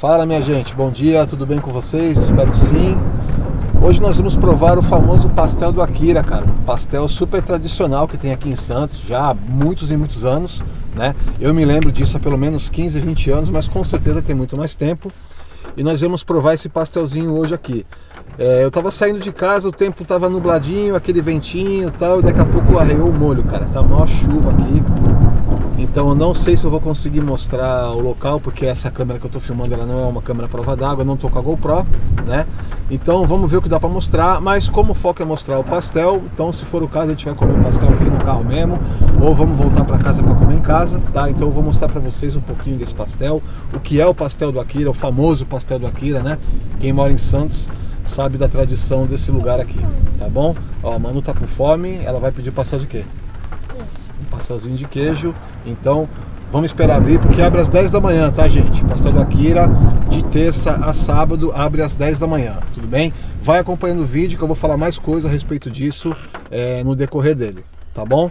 Fala minha gente, bom dia, tudo bem com vocês? Espero que sim. Hoje nós vamos provar o famoso pastel do Akira, cara. Um pastel super tradicional que tem aqui em Santos já há muitos e muitos anos, né? Eu me lembro disso há pelo menos 15, 20 anos, mas com certeza tem muito mais tempo. E nós vamos provar esse pastelzinho hoje aqui. Eu tava saindo de casa, o tempo tava nubladinho, aquele ventinho e tal, e daqui a pouco arreou o molho, cara. Tá maior chuva aqui. Então eu não sei se eu vou conseguir mostrar o local, porque essa câmera que eu tô filmando, ela não é uma câmera prova d'água, eu não tô com a GoPro, né? Então vamos ver o que dá pra mostrar, mas como o foco é mostrar o pastel, então se for o caso a gente vai comer o pastel aqui no carro mesmo, ou vamos voltar pra casa pra comer em casa, tá? Então eu vou mostrar pra vocês um pouquinho desse pastel, o que é o pastel do Akira, o famoso pastel do Akira, né? Quem mora em Santos sabe da tradição desse lugar aqui, tá bom? Ó, a Manu tá com fome, ela vai pedir pastel de quê? Um pastelzinho de queijo. Então vamos esperar abrir, porque abre às 10 da manhã, tá gente? Pastel do Akira de terça a sábado abre às 10 da manhã, tudo bem? Vai acompanhando o vídeo que eu vou falar mais coisa a respeito disso no decorrer dele, tá bom?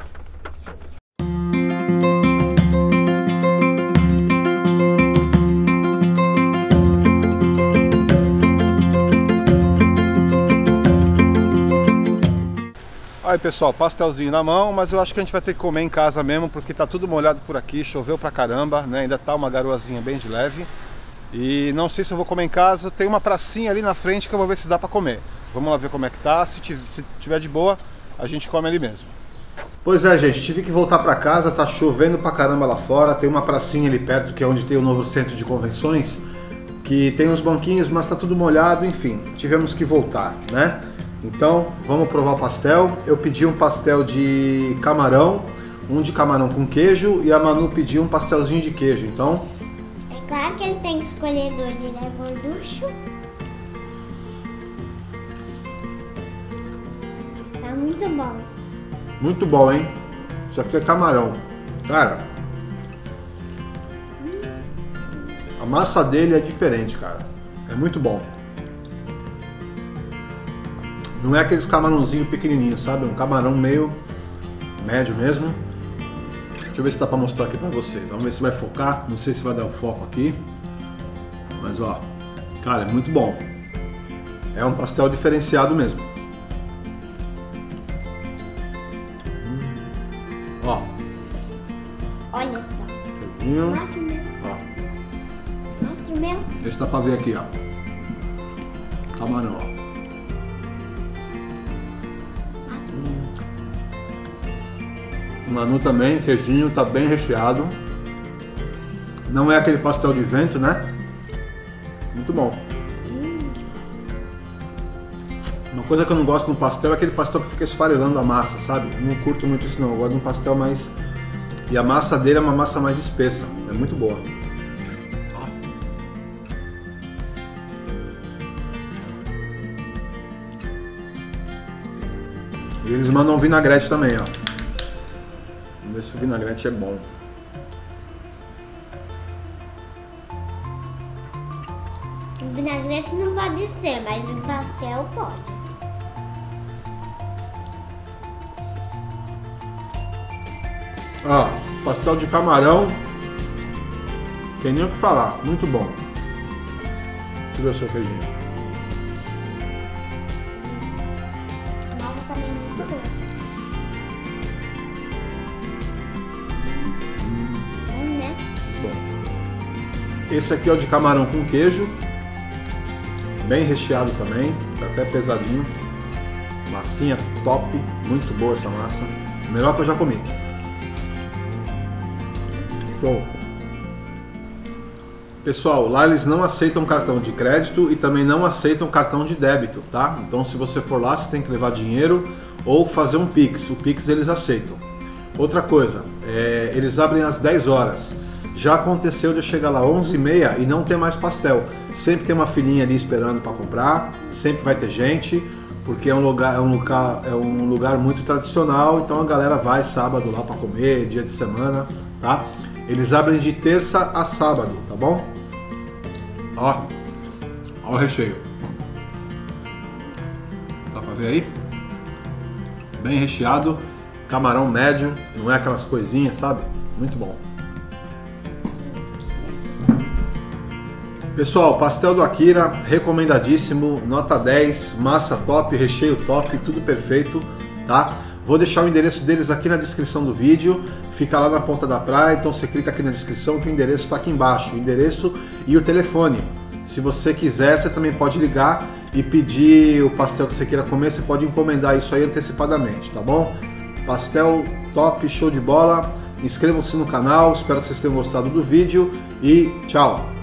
Aí pessoal, pastelzinho na mão, mas eu acho que a gente vai ter que comer em casa mesmo, porque tá tudo molhado por aqui, choveu pra caramba, né? Ainda tá uma garoazinha bem de leve. E não sei se eu vou comer em casa, tem uma pracinha ali na frente que eu vou ver se dá pra comer. Vamos lá ver como é que tá, se tiver de boa, a gente come ali mesmo. Pois é gente, tive que voltar pra casa, tá chovendo pra caramba lá fora, tem uma pracinha ali perto que é onde tem o novo centro de convenções, que tem uns banquinhos, mas tá tudo molhado, enfim, tivemos que voltar, né? Então, vamos provar o pastel. Eu pedi um pastel de camarão, um de camarão com queijo, e a Manu pediu um pastelzinho de queijo, então... É claro que ele tem que escolher dois, ele é gorducho. Tá muito bom. Muito bom, hein? Isso aqui é camarão. Cara, a massa dele é diferente, cara. É muito bom. Não é aqueles camarãozinhos pequenininhos, sabe? Um camarão meio médio mesmo. Deixa eu ver se dá pra mostrar aqui pra vocês. Vamos ver se vai focar. Não sei se vai dar o foco aqui. Mas ó, cara, é muito bom. É um pastel diferenciado mesmo. Ó. Olha só. Queijinho. Mostra o meu. Ó. Mostra o meu. Esse dá pra ver aqui, ó. Camarão, ó. O Manu também, queijinho, tá bem recheado. Não é aquele pastel de vento, né? Muito bom. Uma coisa que eu não gosto no pastel é aquele pastel que fica esfarelando a massa, sabe? Eu não curto muito isso não, eu gosto de um pastel mais... E a massa dele é uma massa mais espessa, é muito boa. E eles mandam vinagrete também, ó. Vamos ver se o vinagrete é bom. O vinagrete não pode ser, mas o pastel pode. Ó, pastel de camarão. Tem nem o que falar, muito bom. Deixa eu ver o seu queijinho. A massa também é muito boa. Né? Bom. Esse aqui é o de camarão com queijo. Bem recheado também, tá até pesadinho. Massinha top, muito boa essa massa. Melhor que eu já comi. Show! Pessoal, lá eles não aceitam cartão de crédito e também não aceitam cartão de débito, tá? Então se você for lá, você tem que levar dinheiro ou fazer um Pix. O Pix eles aceitam. Outra coisa, eles abrem às 10 horas. Já aconteceu de eu chegar lá 11h30 e não ter mais pastel. Sempre tem uma filinha ali esperando para comprar, sempre vai ter gente, porque é um lugar muito tradicional, então a galera vai sábado lá para comer, dia de semana, tá? Eles abrem de terça a sábado, tá bom? Ó o recheio. Dá pra ver aí? Bem recheado, camarão médio, não é aquelas coisinhas, sabe? Muito bom. Pessoal, pastel do Akira, recomendadíssimo, nota 10, massa top, recheio top, tudo perfeito, tá? Vou deixar o endereço deles aqui na descrição do vídeo, fica lá na ponta da praia, então você clica aqui na descrição que o endereço está aqui embaixo, o endereço e o telefone. Se você quiser, você também pode ligar e pedir o pastel que você queira comer, você pode encomendar isso aí antecipadamente, tá bom? Pastel top, show de bola, inscrevam-se no canal, espero que vocês tenham gostado do vídeo e tchau!